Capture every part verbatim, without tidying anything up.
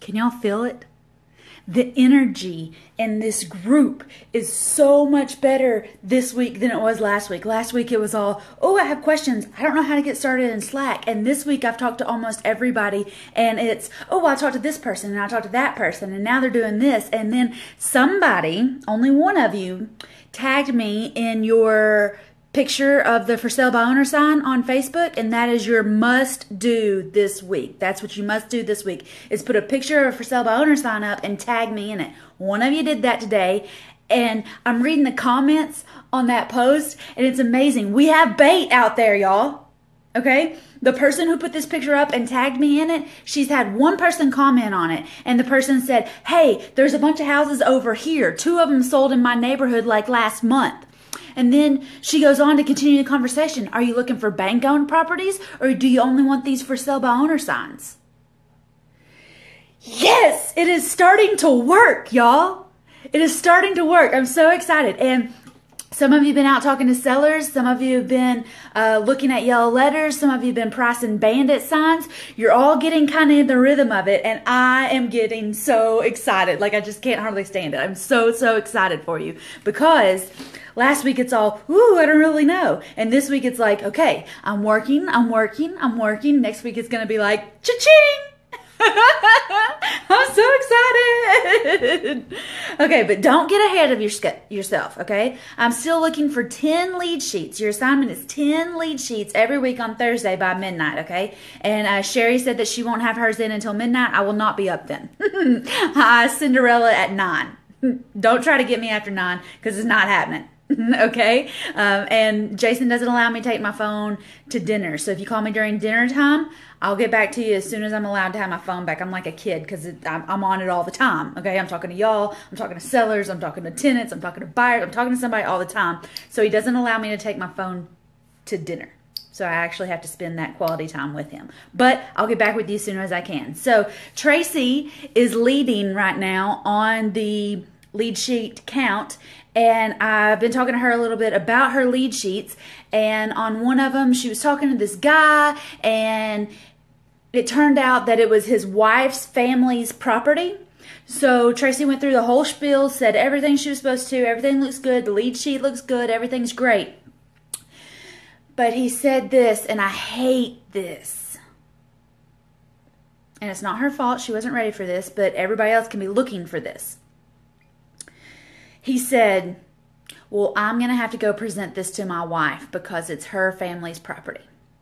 Can y'all feel it? The energy in this group is so much better this week than it was last week. Last week it was all, oh, I have questions. I don't know how to get started in Slack. And this week I've talked to almost everybody and it's, oh, well, I talked to this person and I talked to that person and now they're doing this. And then somebody, only one of you, tagged me in your picture of the for sale by owner sign on Facebook, and that is your must do this week. That's what you must do this week, is put a picture of a for sale by owner sign up and tag me in it. One of you did that today, and I'm reading the comments on that post, and it's amazing. We have bait out there, y'all. Okay? The person who put this picture up and tagged me in it, she's had one person comment on it, and the person said, hey, there's a bunch of houses over here. Two of them sold in my neighborhood like last month. And then she goes on to continue the conversation. Are you looking for bank-owned properties, or do you only want these for sale by owner signs? Yes, it is starting to work, y'all. It is starting to work. I'm so excited. And some of you have been out talking to sellers. Some of you have been uh, looking at yellow letters. Some of you have been pricing bandit signs. You're all getting kind of in the rhythm of it. And I am getting so excited. Like, I just can't hardly stand it. I'm so, so excited for you. Because last week it's all, ooh, I don't really know. And this week it's like, okay, I'm working, I'm working, I'm working. Next week it's going to be like, cha-ching! I'm so excited. Okay, but don't get ahead of your, yourself, okay? I'm still looking for ten lead sheets. Your assignment is ten lead sheets every week on Thursday by midnight, okay? And uh, Sherry said that she won't have hers in until midnight. I will not be up then. Hi, Cinderella at nine. Don't try to get me after nine because it's not happening. Okay? Um, and Jason doesn't allow me to take my phone to dinner. So if you call me during dinner time, I'll get back to you as soon as I'm allowed to have my phone back. I'm like a kid because I'm, I'm on it all the time. Okay? I'm talking to y'all. I'm talking to sellers. I'm talking to tenants. I'm talking to buyers. I'm talking to somebody all the time. So he doesn't allow me to take my phone to dinner. So I actually have to spend that quality time with him. But I'll get back with you as soon as I can. So Tracy is leading right now on the lead sheet count. And I've been talking to her a little bit about her lead sheets. And on one of them, she was talking to this guy. And it turned out that it was his wife's family's property. So Tracy went through the whole spiel, said everything she was supposed to. Everything looks good. The lead sheet looks good. Everything's great. But he said this, and I hate this. And it's not her fault. She wasn't ready for this. But everybody else can be looking for this. He said, well, I'm going to have to go present this to my wife because it's her family's property.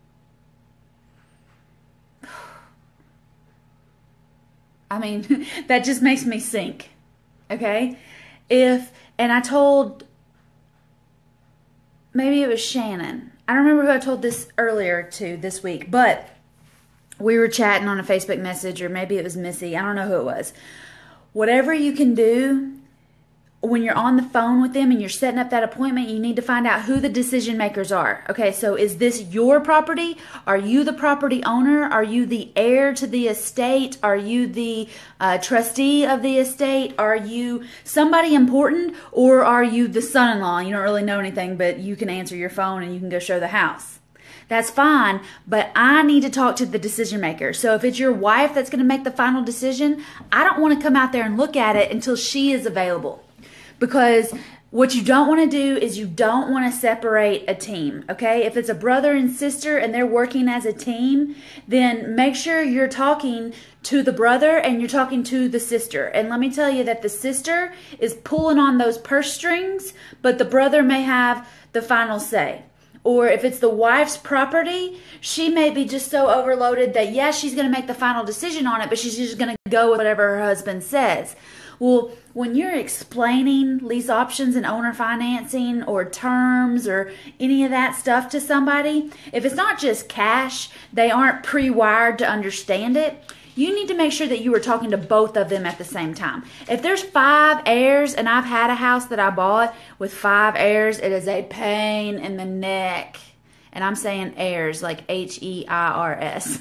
I mean, that just makes me sink. Okay? If, and I told, maybe it was Shannon. I don't remember who I told this earlier to this week, but we were chatting on a Facebook message, or maybe it was Missy. I don't know who it was. Whatever you can do, when you're on the phone with them and you're setting up that appointment, you need to find out who the decision makers are. Okay, so is this your property? Are you the property owner? Are you the heir to the estate? Are you the uh, trustee of the estate? Are you somebody important? Or are you the son-in-law? You don't really know anything, but you can answer your phone and you can go show the house. That's fine, but I need to talk to the decision maker. So if it's your wife that's going to make the final decision, I don't want to come out there and look at it until she is available. Because what you don't want to do is you don't want to separate a team, okay? If it's a brother and sister and they're working as a team, then make sure you're talking to the brother and you're talking to the sister. And let me tell you that the sister is pulling on those purse strings, but the brother may have the final say. Or if it's the wife's property, she may be just so overloaded that, yes, she's going to make the final decision on it, but she's just going to go with whatever her husband says. Well, when you're explaining lease options and owner financing or terms or any of that stuff to somebody, if it's not just cash, they aren't pre-wired to understand it, you need to make sure that you are talking to both of them at the same time. If there's five heirs, and I've had a house that I bought with five heirs, it is a pain in the neck. And I'm saying heirs, like H E I R S.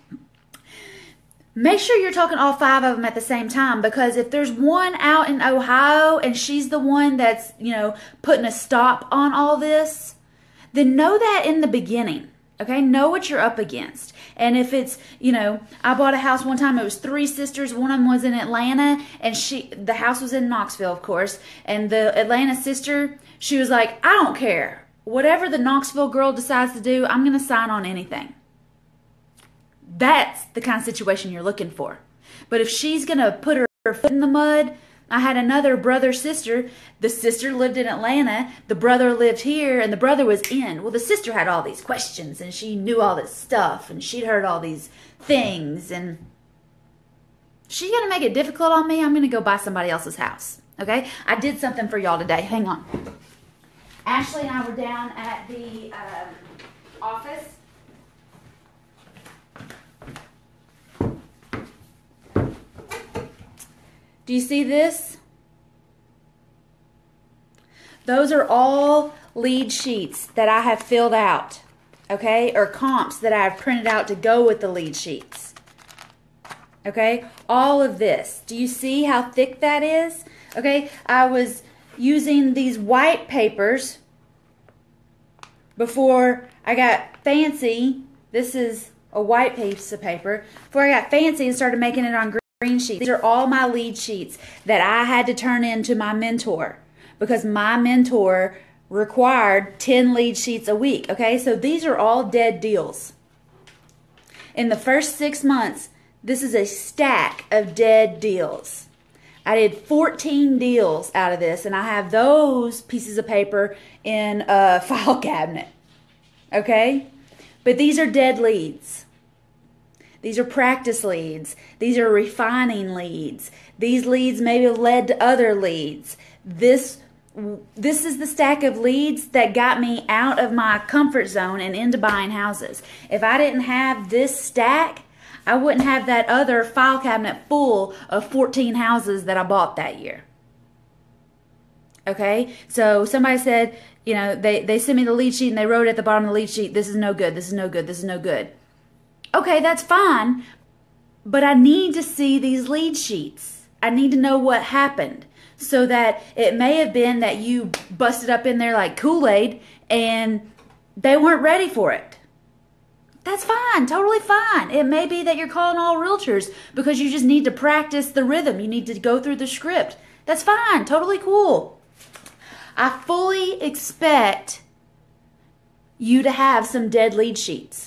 Make sure you're talking all five of them at the same time, because if there's one out in Ohio and she's the one that's, you know, putting a stop on all this, then know that in the beginning, Okay, know what you're up against. And if it's, you know, I bought a house one time, it was three sisters. One of them was in Atlanta, and she, the house was in Knoxville, of course. And the Atlanta sister, she was like, I don't care. Whatever the Knoxville girl decides to do, I'm going to sign on anything. That's the kind of situation you're looking for. But if she's going to put her, her foot in the mud, I had another brother-sister. The sister lived in Atlanta. The brother lived here, and the brother was in. Well, the sister had all these questions, and she knew all this stuff, and she'd heard all these things, and she's going to make it difficult on me. I'm going to go buy somebody else's house, okay? I did something for y'all today. Hang on. Ashley and I were down at the um, office. Do you see this? Those are all lead sheets that I have filled out, okay? Or comps that I have printed out to go with the lead sheets, okay? All of this. Do you see how thick that is? Okay, I was using these white papers before I got fancy. This is a white piece of paper. Before I got fancy and started making it on green. Green sheets. These are all my lead sheets that I had to turn in to my mentor because my mentor required ten lead sheets a week. Okay, so these are all dead deals. In the first six months, this is a stack of dead deals. I did fourteen deals out of this, and I have those pieces of paper in a file cabinet. Okay, but these are dead leads. These are practice leads. These are refining leads. These leads may have led to other leads. This, this is the stack of leads that got me out of my comfort zone and into buying houses. If I didn't have this stack, I wouldn't have that other file cabinet full of fourteen houses that I bought that year. Okay? So somebody said, you know, they, they sent me the lead sheet and they wrote at the bottom of the lead sheet, this is no good, this is no good, this is no good. Okay, that's fine, but I need to see these lead sheets. I need to know what happened so that it may have been that you busted up in there like Kool-Aid and they weren't ready for it. That's fine, totally fine. It may be that you're calling all realtors because you just need to practice the rhythm. You need to go through the script. That's fine, totally cool. I fully expect you to have some dead lead sheets.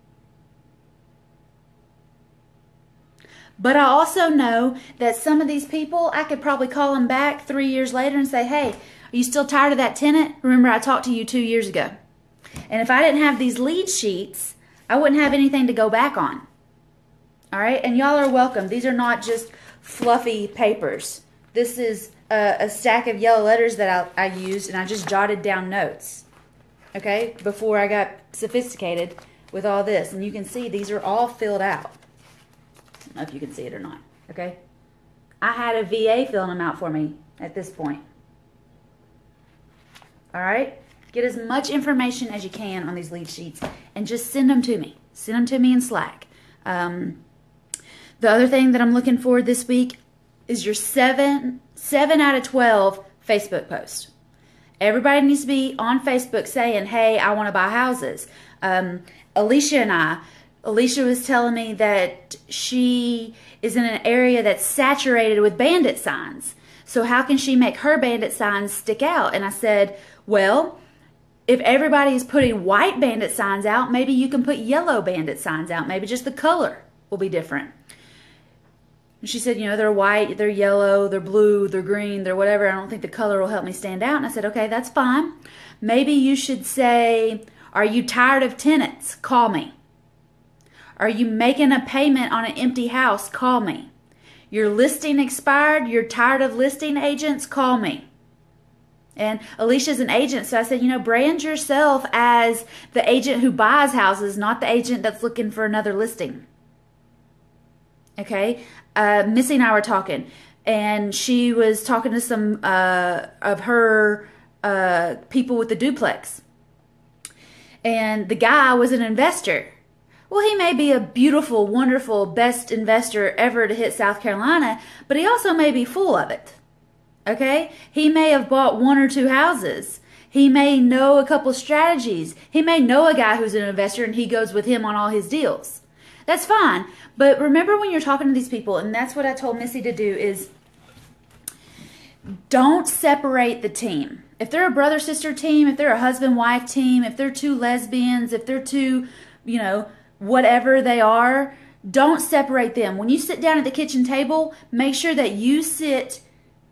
But I also know that some of these people, I could probably call them back three years later and say, hey, are you still tired of that tenant? Remember, I talked to you two years ago. And if I didn't have these lead sheets, I wouldn't have anything to go back on. All right? And y'all are welcome. These are not just fluffy papers. This is a, a stack of yellow letters that I, I used, and I just jotted down notes. Okay? Before I got sophisticated with all this. And you can see these are all filled out. I don't know if you can see it or not, okay? I had a V A filling them out for me at this point. All right? Get as much information as you can on these lead sheets and just send them to me. Send them to me in Slack. Um, the other thing that I'm looking for this week is your seven, seven out of twelve Facebook post. Everybody needs to be on Facebook saying, hey, I want to buy houses. Um, Alicia and I, Alicia was telling me that she is in an area that's saturated with bandit signs. So how can she make her bandit signs stick out? And I said, well, if everybody is putting white bandit signs out, maybe you can put yellow bandit signs out. Maybe just the color will be different. And she said, you know, they're white, they're yellow, they're blue, they're green, they're whatever. I don't think the color will help me stand out. And I said, okay, that's fine. Maybe you should say, are you tired of tenants? Call me. Are you making a payment on an empty house? Call me. Your listing expired? You're tired of listing agents? Call me. And Alicia's an agent, so I said, you know, brand yourself as the agent who buys houses, not the agent that's looking for another listing. Okay? Uh, Missy and I were talking, and she was talking to some uh, of her uh, people with the duplex. And the guy was an investor. Well, he may be a beautiful, wonderful, best investor ever to hit South Carolina, but he also may be full of it. Okay? He may have bought one or two houses. He may know a couple strategies. He may know a guy who's an investor and he goes with him on all his deals. That's fine. But remember when you're talking to these people, and that's what I told Missy to do, is don't separate the team. If they're a brother-sister team, if they're a husband-wife team, if they're two lesbians, if they're two, you know, whatever they are, don't separate them. When you sit down at the kitchen table, make sure that you sit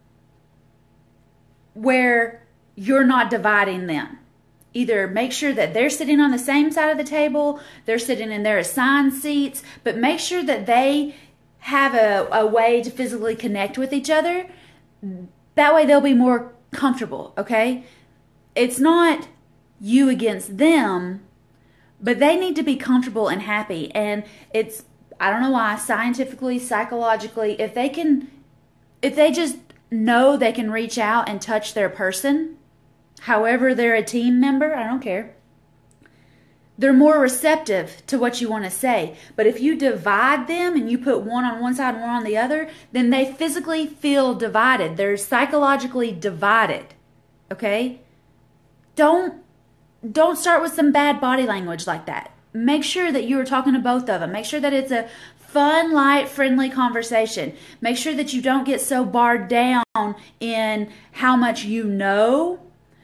where you're not dividing them. Either make sure that they're sitting on the same side of the table, they're sitting in their assigned seats, but make sure that they have a, a way to physically connect with each other. That way they'll be more comfortable, okay? It's not you against them, but they need to be comfortable and happy. And it's, I don't know why, scientifically, psychologically, if they can, if they just know they can reach out and touch their person, however they're a team member, I don't care, they're more receptive to what you want to say. But if you divide them and you put one on one side and one on the other, then they physically feel divided. They're psychologically divided. Okay? Don't don't start with some bad body language like that. Make sure that you are talking to both of them. Make sure that it's a fun, light, friendly conversation. Make sure that you don't get so barred down in how much you know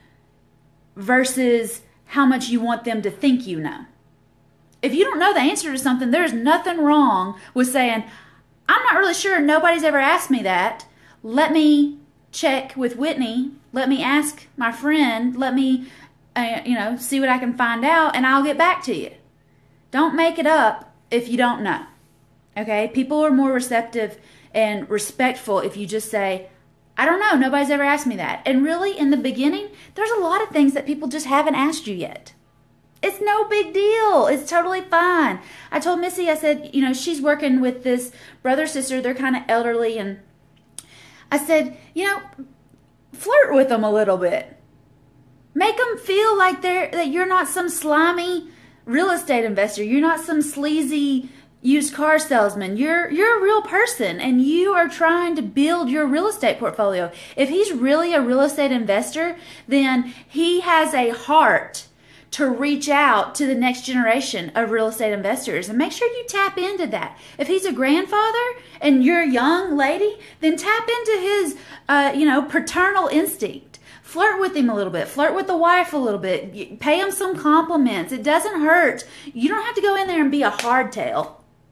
versus how much you want them to think you know. If you don't know the answer to something, there's nothing wrong with saying, I'm not really sure, nobody's ever asked me that. Let me check with Whitney. Let me ask my friend. Let me, uh, you know, see what I can find out, and I'll get back to you. Don't make it up if you don't know. Okay? People are more receptive and respectful if you just say, I don't know, nobody's ever asked me that. And really, in the beginning, there's a lot of things that people just haven't asked you yet. It's no big deal. It's totally fine. I told Missy, I said, you know, she's working with this brother-sister. They're kind of elderly. And I said, you know, flirt with them a little bit. Make them feel like they're that you're not some slimy real estate investor. You're not some sleazy used car salesman. You're you're a real person, and you are trying to build your real estate portfolio. If he's really a real estate investor, then he has a heart to reach out to the next generation of real estate investors, and make sure you tap into that. If he's a grandfather and you're a young lady, then tap into his uh, you know, paternal instinct. Flirt with him a little bit. Flirt with the wife a little bit. Pay him some compliments. It doesn't hurt. You don't have to go in there and be a hardtail.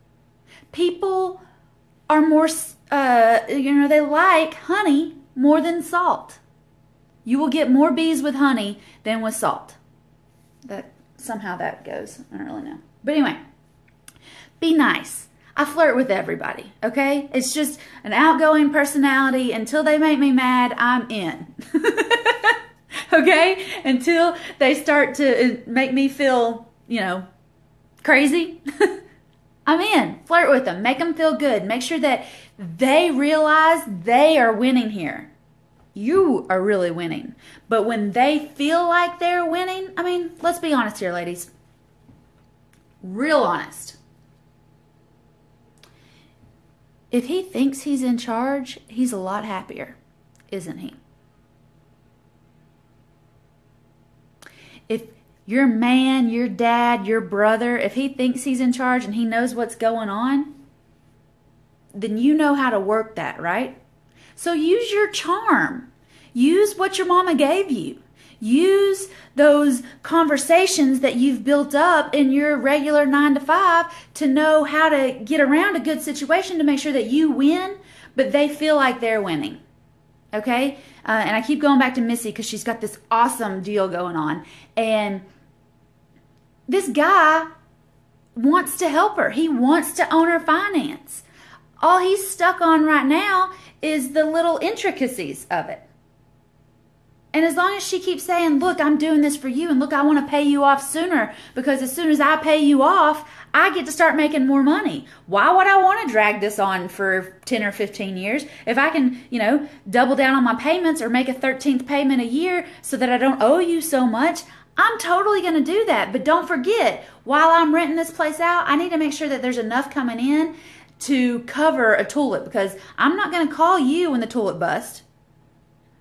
People are more, uh, you know, they like honey more than salt. You will get more bees with honey than with salt. That somehow that goes. I don't really know. But anyway, be nice. I flirt with everybody, okay? It's just an outgoing personality. Until they make me mad, I'm in. Okay? Until they start to make me feel, you know, crazy. I'm in. Flirt with them. Make them feel good. Make sure that they realize they are winning here. You are really winning. But when they feel like they're winning, I mean, let's be honest here, ladies. Real honest. If he thinks he's in charge, he's a lot happier, isn't he? If your man, your dad, your brother, if he thinks he's in charge and he knows what's going on, then you know how to work that, right? So use your charm. Use what your mama gave you. Use those conversations that you've built up in your regular nine to five to know how to get around a good situation to make sure that you win, but they feel like they're winning. Okay? Uh, and I keep going back to Missy because she's got this awesome deal going on. And this guy wants to help her. He wants to own her finance. All he's stuck on right now is the little intricacies of it. And as long as she keeps saying, look, I'm doing this for you, and look, I want to pay you off sooner, because as soon as I pay you off, I get to start making more money. Why would I want to drag this on for ten or fifteen years? If I can, you know, double down on my payments or make a thirteenth payment a year so that I don't owe you so much, I'm totally going to do that. But don't forget, while I'm renting this place out, I need to make sure that there's enough coming in to cover a toilet, because I'm not going to call you when the toilet busts.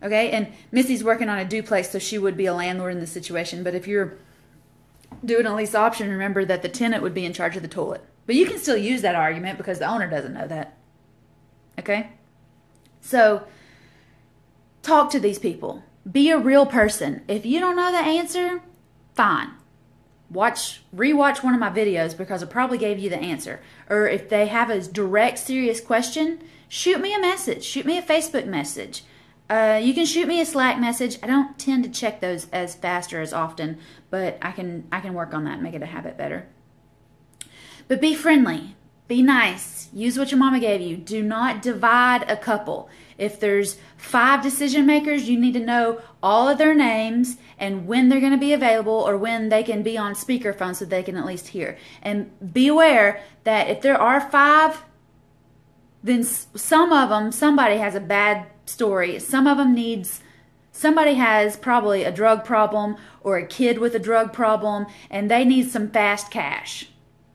Okay, and Missy's working on a duplex, so she would be a landlord in this situation. But if you're doing a lease option, remember that the tenant would be in charge of the toilet. But you can still use that argument because the owner doesn't know that. Okay? So, talk to these people. Be a real person. If you don't know the answer, fine. Watch, rewatch one of my videos because I probably gave you the answer. Or if they have a direct, serious question, shoot me a message. Shoot me a Facebook message. Uh, you can shoot me a Slack message. I don't tend to check those as fast or as often, but I can I can work on that and make it a habit better. But be friendly. Be nice. Use what your mama gave you. Do not divide a couple. If there's five decision makers, you need to know all of their names and when they're going to be available or when they can be on speakerphone so they can at least hear. And be aware that if there are five, then some of them, somebody has a bad story. Some of them needs, somebody has probably a drug problem or a kid with a drug problem and they need some fast cash.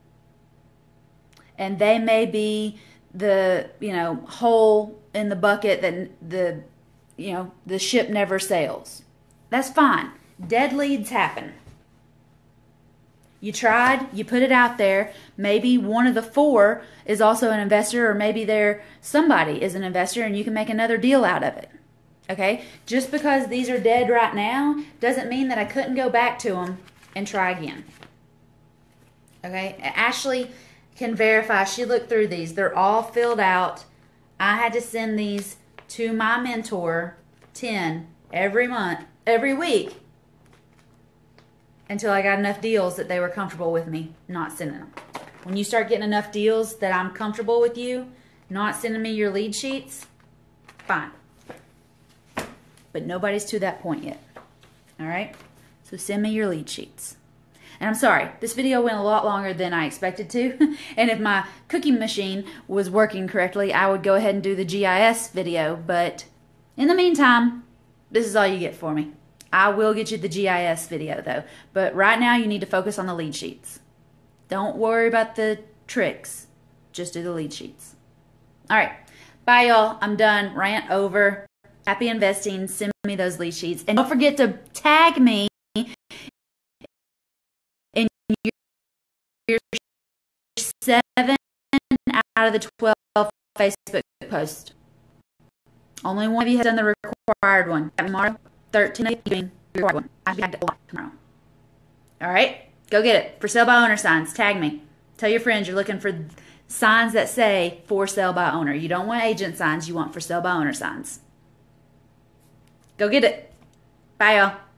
And they may be the, you know, hole in the bucket that the, you know, the ship never sails. That's fine. Dead leads happen. You tried, you put it out there. Maybe one of the four is also an investor, or maybe they're, somebody is an investor and you can make another deal out of it. Okay? Just because these are dead right now doesn't mean that I couldn't go back to them and try again. Okay? Ashley can verify. She looked through these. They're all filled out. I had to send these to my mentor, ten, every month, every week, until I got enough deals that they were comfortable with me not sending them. When you start getting enough deals that I'm comfortable with you not sending me your lead sheets, fine. But nobody's to that point yet. All right? So send me your lead sheets. And I'm sorry, this video went a lot longer than I expected to. And if my cookie machine was working correctly, I would go ahead and do the G I S video. But in the meantime, this is all you get for me. I will get you the G I S video though. But right now you need to focus on the lead sheets. Don't worry about the tricks. Just do the lead sheets. All right. Bye y'all. I'm done. Rant over. Happy investing. Send me those lead sheets. And don't forget to tag me in your seven out of the twelve Facebook posts. Only one of you has done the required one. Tomorrow, thirteen of you doing the required one. I have a lot tomorrow. All right? Go get it. For sale by owner signs. Tag me. Tell your friends you're looking for signs that say for sale by owner. You don't want agent signs. You want for sale by owner signs. Go get it. Bye, y'all.